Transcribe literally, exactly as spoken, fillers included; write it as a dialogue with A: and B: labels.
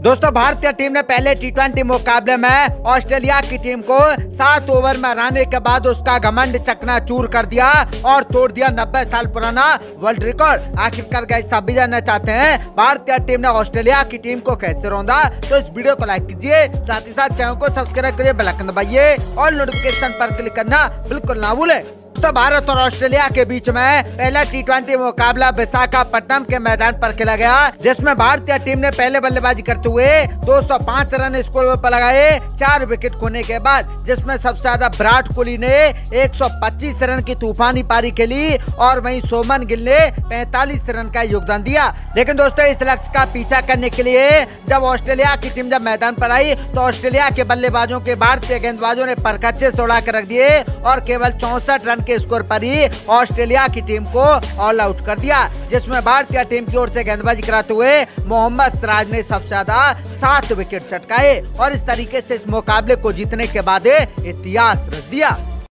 A: दोस्तों भारतीय टीम ने पहले टी ट्वेंटी मुकाबले में ऑस्ट्रेलिया की टीम को सात ओवर में हराने के बाद उसका घमंड चकनाचूर कर दिया और तोड़ दिया नब्बे साल पुराना वर्ल्ड रिकॉर्ड। आखिरकार गाइस सभी जानना चाहते हैं भारतीय टीम ने ऑस्ट्रेलिया की टीम को कैसे रौंदा, तो इस वीडियो को लाइक कीजिए, साथ ही साथ चैनल को सब्सक्राइब करिए, बेल आइकन दबाइए और नोटिफिकेशन पर क्लिक करना बिल्कुल ना भूले। तो भारत और ऑस्ट्रेलिया के बीच में पहला टी ट्वेंटी मुकाबला विशाखापट्टनम के मैदान पर खेला गया, जिसमें भारतीय टीम ने पहले बल्लेबाजी करते हुए दो सौ पाँच रन स्कोर पर लगाए चार विकेट खोने के बाद, जिसमें सबसे ज्यादा विराट कोहली ने एक सौ पच्चीस रन की तूफानी पारी खेली और वहीं शुभमन गिल ने पैंतालीस रन का योगदान दिया। लेकिन दोस्तों इस लक्ष्य का पीछा करने के लिए जब ऑस्ट्रेलिया की टीम जब मैदान पर आई तो ऑस्ट्रेलिया के बल्लेबाजों के भारतीय गेंदबाजों ने परखच्चे से उड़ा कर रख दिए और केवल चौसठ रन के स्कोर पर ही ऑस्ट्रेलिया की टीम को ऑल आउट कर दिया, जिसमें भारतीय टीम की ओर से गेंदबाजी कराते हुए मोहम्मद सिराज ने सबसे ज्यादा सात विकेट चटकाए और इस तरीके से इस मुकाबले को जीतने के बाद इतिहास रच दिया।